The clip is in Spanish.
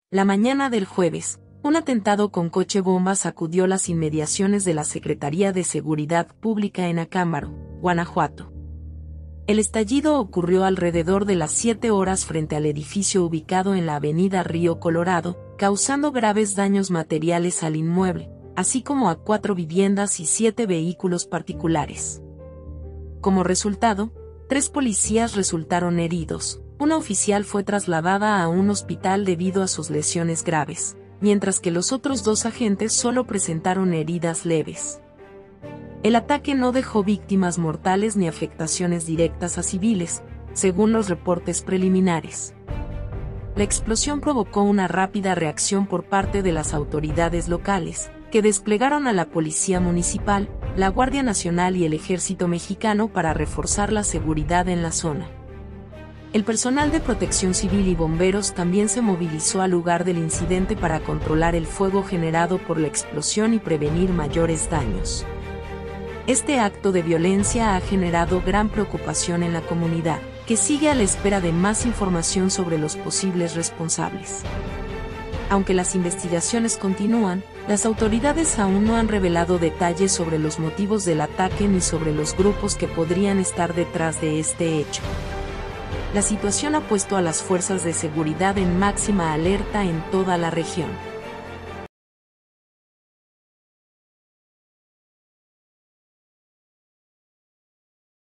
La mañana del jueves, un atentado con coche bomba sacudió las inmediaciones de la Secretaría de Seguridad Pública en Acámbaro, Guanajuato. El estallido ocurrió alrededor de las 7 horas frente al edificio ubicado en la avenida Río Colorado, causando graves daños materiales al inmueble, así como a 4 viviendas y 7 vehículos particulares. Como resultado, 3 policías resultaron heridos. Una oficial fue trasladada a un hospital debido a sus lesiones graves, mientras que los otros 2 agentes solo presentaron heridas leves. El ataque no dejó víctimas mortales ni afectaciones directas a civiles, según los reportes preliminares. La explosión provocó una rápida reacción por parte de las autoridades locales, que desplegaron a la Policía Municipal, la Guardia Nacional y el Ejército Mexicano para reforzar la seguridad en la zona. El personal de Protección Civil y bomberos también se movilizó al lugar del incidente para controlar el fuego generado por la explosión y prevenir mayores daños. Este acto de violencia ha generado gran preocupación en la comunidad, que sigue a la espera de más información sobre los posibles responsables. Aunque las investigaciones continúan, las autoridades aún no han revelado detalles sobre los motivos del ataque ni sobre los grupos que podrían estar detrás de este hecho. La situación ha puesto a las fuerzas de seguridad en máxima alerta en toda la región.